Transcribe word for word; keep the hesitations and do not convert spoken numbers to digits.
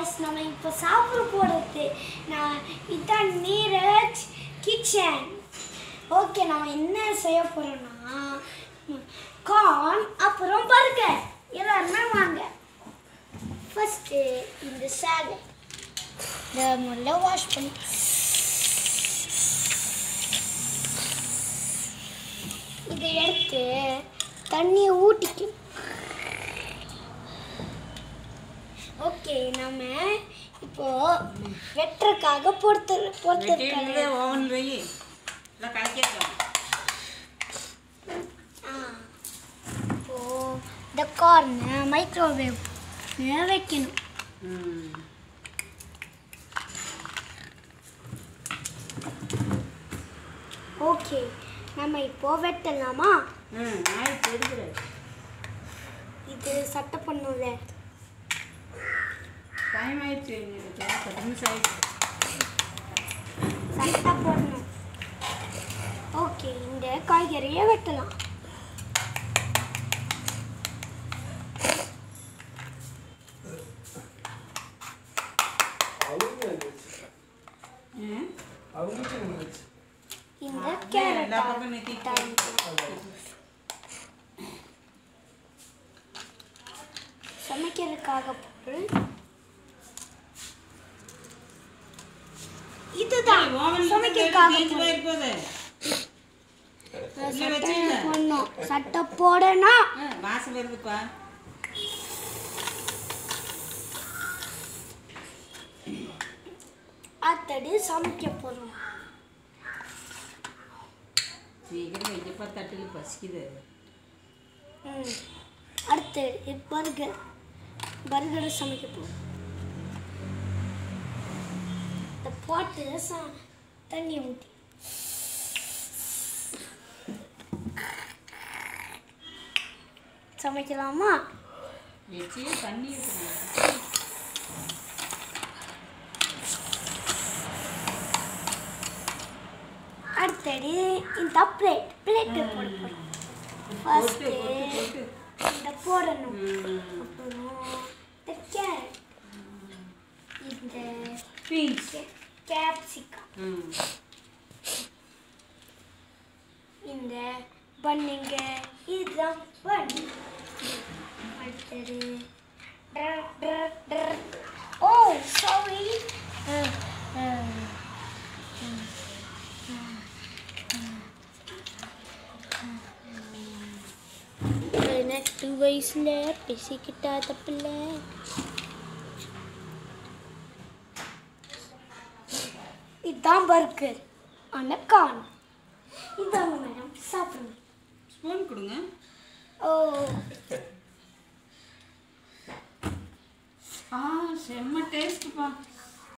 guys, நம்ம இப்போ சாப்பிட போறது நான் இதான் நீரஜ் கிச்சன். ஓகே, நம்ம என்ன செய்ய போறோம்னா கார்ன் அப்புறம் பர்கர். எல்லாருமே வாங்க. ஃபர்ஸ்ட் இந்த சாலட் இத முதல்ல வாஷ் பண்ணி இதை எடுத்து தண்ணியை ஊற்றிக்கணும். ஓகே, நம்ம இப்போ வெட்டுறதுக்காக பொறுத்து பொறுத்துருக்காங்க. ஓவன் வை இல்லை கலக்கிடலாம். ஆ இப்போ இந்த கார்னை மைக்ரோவேவ் வைக்கணும். ஓகே, நம்ம இப்போ வெட்டலாமா? ம் ஆயிடுச்சு, எடுக்கிறேன். இது சட்டை பண்ணும்ல. டைம் ஆயிடுச்சு, பத்து நிமிஷம் ஆயிடுச்சு. சட்டை போடணும். ஓகே, இந்த காய்கறியை வெட்டலாம். இந்த கேரட் சமைக்கிறதுக்காக பொருள் இதுதான். சமைக்கிறதுக்காக போடணும். சட்டை போடணும். வாசம் வருதுப்பா. அடுத்தது சமைக்க போறோம். சீக்கிரம் வைக்கப்பா, தட்டில் பசிக்குது. ம் அடுத்தது பர்கர். பர்கரை சமைக்க போகிறோம். இந்த போட்டு சா தண்ணி ஊற்றி சமைக்கலாமா? வச்சு தண்ணி அடுத்தது இந்த பிளேட் பிளேட்டு போட போகிறோம். ஃபர்ஸ்ட்டு இந்த போடணும். அப்புறம் இந்த கேரட், இந்த பீன்ஸ், கேப்சிகம், இந்த பண்ணுங்க. இதுதான் பண்ணு. அடுத்தது ஓ சாரி பதினெட்டு வயசுல பேசிக்கிட்டா தப்பில்ல. இதுதான் பர்கர். ஆனால் கான் இதாங்க மேடம், சாப்பிடுங்க. ஸ்பூன் கொடுங்க. ஓ ஆ செம்ம டேஸ்ட்ப்பா.